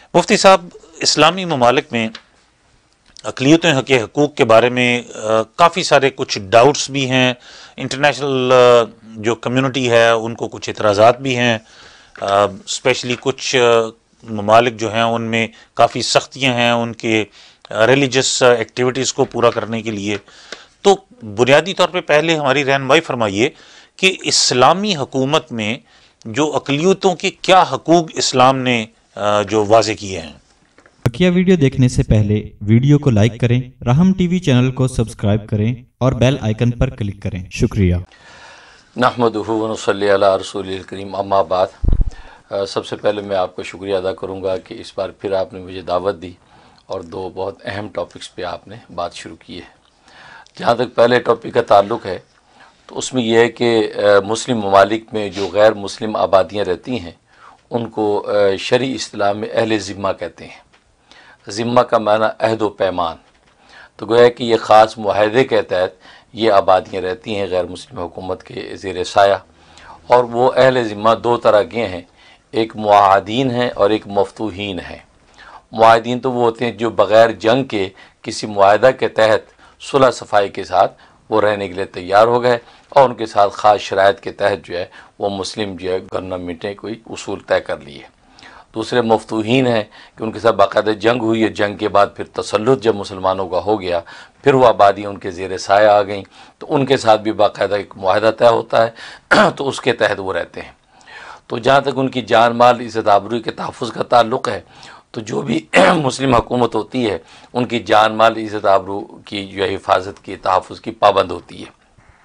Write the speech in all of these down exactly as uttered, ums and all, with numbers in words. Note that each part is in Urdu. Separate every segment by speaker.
Speaker 1: مفتی صاحب، اسلامی ممالک میں اقلیتوں کے حقوق کے بارے میں کافی سارے کچھ ڈاؤٹس بھی ہیں، انٹرنیشنل جو کمیونٹی ہے ان کو کچھ اعتراضات بھی ہیں، اسپیشلی کچھ ممالک جو ہیں ان میں کافی سختیاں ہیں ان کے ریلیجس ایکٹیویٹیز کو پورا کرنے کے لیے۔ تو بنیادی طور پہ پہلے ہماری رہنمائی فرمائیے کہ اسلامی حکومت میں جو اقلیتوں کے کیا حقوق اسلام نے جو واضح کیے ہیں۔
Speaker 2: بقیہ ویڈیو دیکھنے سے پہلے ویڈیو کو لائک کریں، رحم ٹی وی چینل کو سبسکرائب کریں اور بیل آئیکن پر کلک کریں۔ شکریہ۔
Speaker 3: نحمدہ و نصلی علی رسول الکریم، اما بعد، سب سے پہلے میں آپ کا شکریہ ادا کروں گا کہ اس بار پھر آپ نے مجھے دعوت دی اور دو بہت اہم ٹاپکس پہ آپ نے بات شروع کی ہے۔ جہاں تک پہلے ٹاپک کا تعلق ہے تو اس میں یہ ہے کہ مسلم ممالک میں جو غیر مسلم آبادیاں رہتی ہیں ان کو شرعی اصطلاح میں اہل ذمہ کہتے ہیں۔ ذمہ کا معنی عہد و پیمان، تو گویا کہ یہ خاص معاہدے کے تحت یہ آبادیاں رہتی ہیں غیر مسلم حکومت کے زیر سایہ، اور وہ اہل ذمہ دو طرح کے ہیں، ایک معاہدین ہیں اور ایک مفتوحین ہیں۔ معاہدین تو وہ ہوتے ہیں جو بغیر جنگ کے کسی معاہدہ کے تحت صلح صفائی کے ساتھ وہ رہنے کے لیے تیار ہو گئے اور ان کے ساتھ خاص شرائط کے تحت جو ہے وہ مسلم جو ہے گورنمنٹ نے کوئی اصول طے کر لیے۔ دوسرے مفتوحین ہیں کہ ان کے ساتھ باقاعدہ جنگ ہوئی ہے، جنگ کے بعد پھر تسلط جب مسلمانوں کا ہو گیا پھر وہ آبادیاں ان کے زیر سایہ آ گئیں، تو ان کے ساتھ بھی باقاعدہ ایک معاہدہ طے ہوتا ہے تو اس کے تحت وہ رہتے ہیں۔ تو جہاں تک ان کی جان مال عزت آبرو کے تحفظ کا تعلق ہے تو جو بھی مسلم حکومت ہوتی ہے ان کی جان مال عزت آبرو کی جو ہے حفاظت کی تحفظ کی پابند ہوتی ہے،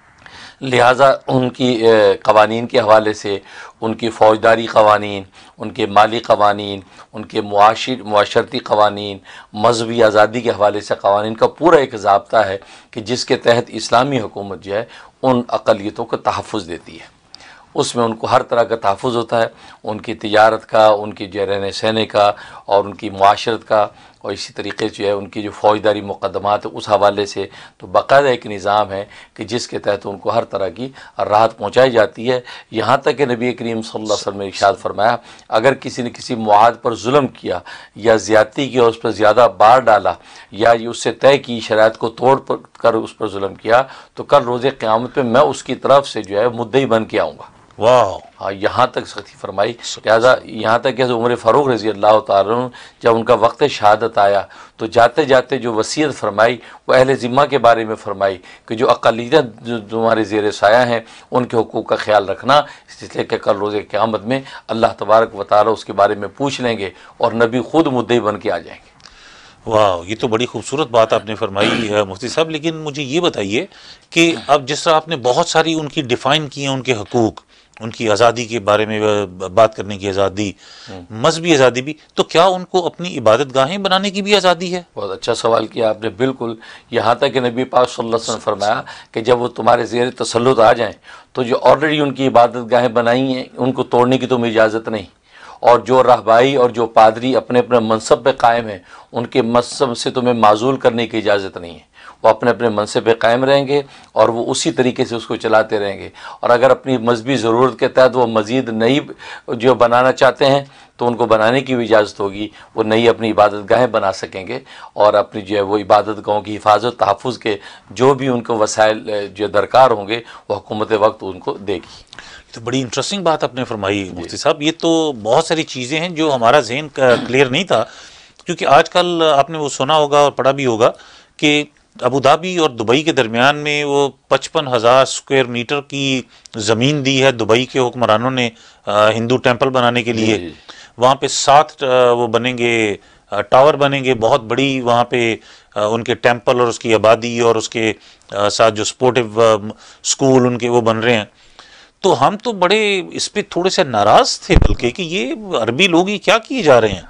Speaker 3: لہٰذا ان کی قوانین کے حوالے سے ان کی فوجداری قوانین، ان کے مالی قوانین، ان کے معاشر معاشرتی قوانین، مذہبی آزادی کے حوالے سے قوانین کا پورا ایک ضابطہ ہے کہ جس کے تحت اسلامی حکومت جو ہے ان اقلیتوں کو تحفظ دیتی ہے۔ اس میں ان کو ہر طرح کا تحفظ ہوتا ہے، ان کی تجارت کا، ان کی جو رہنے سہنے کا اور ان کی معاشرت کا، اور اسی طریقے سے جو ہے ان کی جو فوجداری مقدمات ہے اس حوالے سے تو باقاعدہ ایک نظام ہے کہ جس کے تحت ان کو ہر طرح کی راحت پہنچائی جاتی ہے۔ یہاں تک کہ نبی کریم صلی اللہ علیہ وسلم نے ارشاد فرمایا اگر کسی نے کسی معاہد پر ظلم کیا یا زیادتی کی اور اس پر زیادہ بار ڈالا یا یہ اس سے طے کی شرائط کو توڑ کر اس پر ظلم کیا تو کل روز قیامت پہ میں اس کی طرف سے جو ہے مدعی بن کے آؤں گا۔
Speaker 1: واہ،
Speaker 3: ہاں، یہاں تک سختی فرمائی، لہٰذا یہاں تک کہ عمر فاروق رضی اللہ تعالیٰ عنہ جب ان کا وقت شہادت آیا تو جاتے جاتے جو وصیت فرمائی وہ اہل ذمہ کے بارے میں فرمائی کہ جو اقلیت جو تمہارے زیر سایہ ہیں ان کے حقوق کا خیال رکھنا، اس لیے کہ کل روز قیامت میں اللہ تبارک و تعالیٰ اس کے بارے میں پوچھ لیں گے اور نبی خود مدعی بن کے آ جائیں گے۔
Speaker 1: واہ، یہ تو بڑی خوبصورت بات آپ نے فرمائی مفتی صاحب، لیکن مجھے یہ بتائیے کہ اب جس طرح آپ نے بہت ساری ان کی ڈیفائن کی ہیں ان کے حقوق، ان کی آزادی کے بارے میں بات کرنے کی آزادی، مذہبی آزادی بھی، تو کیا ان کو اپنی عبادت گاہیں بنانے کی بھی آزادی ہے؟
Speaker 3: بہت اچھا سوال کیا آپ نے، بالکل۔ یہاں تک کہ نبی پاک صلی اللہ علیہ وسلم فرمایا کہ جب وہ تمہارے زیر تسلط آ جائیں تو جو آلریڈی ان کی عبادت گاہیں بنائی ہیں ان کو توڑنے کی تمہیں اجازت نہیں، اور جو رہبائی اور جو پادری اپنے اپنے منصب پہ قائم ہیں ان کے منصب سے تمہیں معزول کرنے کی اجازت نہیں ہے، وہ اپنے اپنے منصب پہ قائم رہیں گے اور وہ اسی طریقے سے اس کو چلاتے رہیں گے، اور اگر اپنی مذہبی ضرورت کے تحت وہ مزید نئی جو بنانا چاہتے ہیں تو ان کو بنانے کی بھی اجازت ہوگی، وہ نئی اپنی عبادت گاہیں بنا سکیں گے اور اپنی جو ہے وہ عبادت گاہوں کی حفاظت تحفظ کے جو بھی ان کو وسائل جو درکار ہوں گے وہ حکومت وقت ان کو دے گی۔
Speaker 1: تو بڑی انٹرسٹنگ بات آپ نے فرمائی مفتی صاحب، یہ تو بہت ساری چیزیں ہیں جو ہمارا ذہن کلیئر نہیں تھا، کیونکہ آج کل آپ نے وہ سنا ہوگا اور پڑھا بھی ہوگا کہ ابوظہبی اور دبئی کے درمیان میں وہ پچپن ہزار اسکوائر میٹر کی زمین دی ہے دبئی کے حکمرانوں نے ہندو ٹیمپل بنانے کے لیے، وہاں پہ سات وہ بنیں گے ٹاور بنیں گے، بہت بڑی وہاں پہ ان کے ٹیمپل اور اس کی آبادی اور اس کے ساتھ جو سپورٹیو اسکول ان کے وہ بن رہے ہیں۔ تو ہم تو بڑے اس پہ تھوڑے سے ناراض تھے بلکہ کہ یہ عربی لوگ ہی کیا کیے جا رہے ہیں،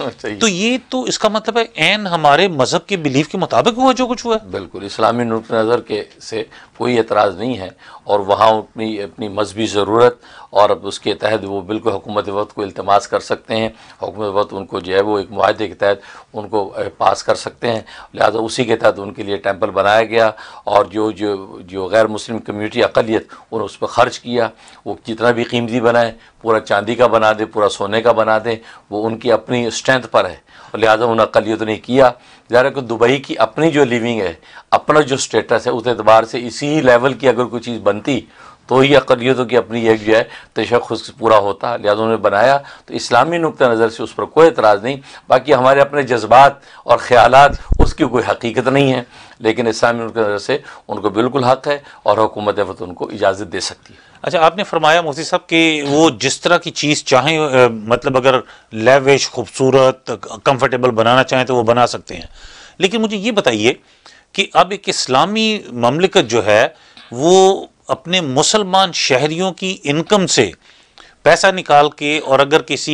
Speaker 1: تو یہ تو اس کا مطلب ہے عین ہمارے مذہب کے بلیف کے مطابق ہوا جو کچھ ہوا ہے۔
Speaker 3: بالکل اسلامی نقطہ نظر کے سے کوئی اعتراض نہیں ہے، اور وہاں اپنی اپنی مذہبی ضرورت اور اب اس کے تحت وہ بالکل حکومت وقت کو التماس کر سکتے ہیں، حکومت وقت ان کو جو ہے وہ ایک معاہدے کے تحت ان کو پاس کر سکتے ہیں، لہٰذا اسی کے تحت ان کے لیے ٹیمپل بنایا گیا، اور جو جو جو غیر مسلم کمیونٹی اقلیت انہوں نے اس پہ خرچ کیا، وہ جتنا بھی قیمتی بنائیں، پورا چاندی کا بنا دیں، پورا سونے کا بنا دیں، وہ ان کی اپنی اسٹرینتھ پر ہے اور لہٰذا ان اقلیتوں نے کیا. ظاہر کہ دبئی کی اپنی جو لیونگ ہے, اپنا جو اسٹیٹس ہے, اس اعتبار سے اسی لیول کی اگر کوئی چیز بنتی تو ہی اقلیتوں کی اپنی ایک جو ہے تشخص پورا ہوتا. لہٰذا انہوں نے بنایا, تو اسلامی نقطہ نظر سے اس پر کوئی اعتراض نہیں. باقی ہمارے اپنے جذبات اور خیالات اس کی کوئی حقیقت نہیں ہے, لیکن اسلامی نقطہ نظر سے ان کو بالکل حق ہے اور حکومت وقت ان کو اجازت دے سکتی ہے.
Speaker 1: اچھا, آپ نے فرمایا مفتی صاحب کہ وہ جس طرح کی چیز چاہیں, مطلب اگر لیوش, خوبصورت, کمفرٹیبل بنانا چاہیں تو وہ بنا سکتے ہیں, لیکن مجھے یہ بتائیے کہ اب ایک اسلامی مملکت جو ہے وہ اپنے مسلمان شہریوں کی انکم سے پیسہ نکال کے اور اگر کسی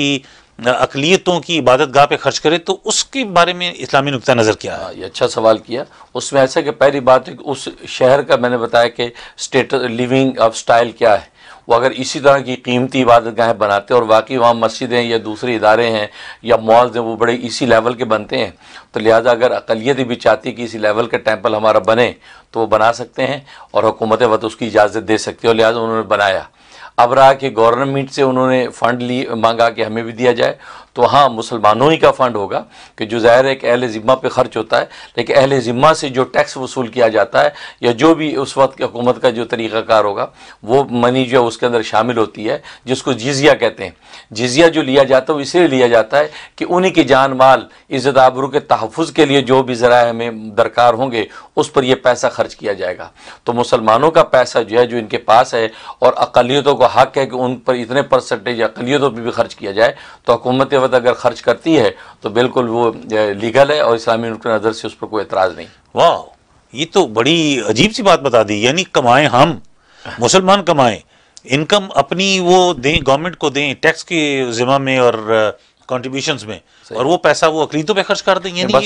Speaker 1: اقلیتوں کی عبادت گاہ پہ خرچ کرے تو اس کے بارے میں اسلامی نقطہ نظر کیا ہے؟
Speaker 3: یہ اچھا سوال کیا. اس میں ایسا کہ پہلی بات ہے کہ اس شہر کا میں نے بتایا کہ اسٹیٹس, لیونگ آف سٹائل کیا ہے. وہ اگر اسی طرح کی قیمتی عبادت گاہیں بناتے اور واقعی وہاں مسجدیں یا دوسرے ادارے ہیں یا مالز ہیں وہ بڑے اسی لیول کے بنتے ہیں, تو لہٰذا اگر اقلیت بھی چاہتی ہے کہ اسی لیول کا ٹیمپل ہمارا بنے تو وہ بنا سکتے ہیں اور حکومت وقت اس کی اجازت دے سکتی ہے, اور لہٰذا انہوں نے بنایا. اب رہا کہ گورنمنٹ سے انہوں نے فنڈ لی مانگا کہ ہمیں بھی دیا جائے, تو ہاں مسلمانوں ہی کا فنڈ ہوگا کہ جو ظاہر ہے کہ اہل ذمہ پہ خرچ ہوتا ہے, لیکن اہل ذمہ سے جو ٹیکس وصول کیا جاتا ہے یا جو بھی اس وقت کی حکومت کا جو طریقہ کار ہوگا وہ منی جو ہے اس کے اندر شامل ہوتی ہے, جس کو جزیہ کہتے ہیں. جزیہ جو لیا جاتا ہے وہ اس لیے لیا جاتا ہے کہ انہی کی جان مال, عزت آبرو کے تحفظ کے لیے جو بھی ذرائع ہمیں درکار ہوں گے اس پر یہ پیسہ خرچ کیا جائے گا. تو مسلمانوں کا پیسہ جو ہے جو ان کے پاس ہے, اور اقلیتوں کو حق ہے کہ ان پر اتنے پرسنٹیج اقلیتوں پہ بھی خرچ کیا جائے, تو حکومت وقت اگر خرچ کرتی ہے تو بالکل وہ لیگل ہے اور اسلامی نقطہ نظر سے اس پر کوئی اعتراض نہیں.
Speaker 1: واہ, یہ تو بڑی عجیب سی بات بتا دی. یعنی کمائیں ہم مسلمان, کمائیں, انکم اپنی وہ دیں, گورنمنٹ کو دیں ٹیکس کے ذمہ میں اور کنٹریبیوشنز میں, اور وہ پیسہ وہ اقلیتوں پہ خرچ کر دیں. یعنی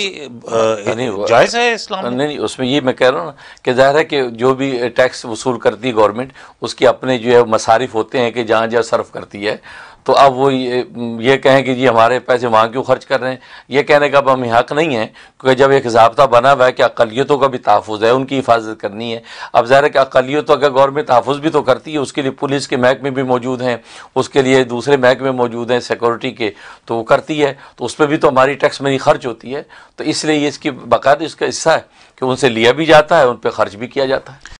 Speaker 1: یہ جائز ہے اسلام میں؟
Speaker 3: نہیں نہیں, اس میں یہ میں کہہ رہا ہوں نا کہ ظاہر ہے کہ جو بھی ٹیکس وصول کرتی ہے گورنمنٹ اس کے اپنے جو ہے مصارف ہوتے ہیں کہ جہاں جہاں صرف کرتی ہے, تو اب وہ یہ کہیں کہ جی ہمارے پیسے وہاں کیوں خرچ کر رہے ہیں, یہ کہنے کا اب ہمیں حق نہیں ہے, کیونکہ جب ایک ضابطہ بنا ہوا ہے کہ اقلیتوں کا بھی تحفظ ہے, ان کی حفاظت کرنی ہے. اب ظاہر ہے کہ اقلیتوں کا گورنمنٹ تحفظ بھی تو کرتی ہے, اس کے لیے پولیس کے محکمے بھی موجود ہیں, اس کے لیے دوسرے محکمے موجود ہیں سیکورٹی کے, تو وہ کرتی ہے, تو اس پہ بھی تو ہماری ٹیکس منی خرچ ہوتی ہے. تو اس لیے یہ اس کی باقاعدہ اس کا حصہ ہے کہ ان سے لیا بھی جاتا ہے, ان پہ خرچ بھی کیا جاتا ہے.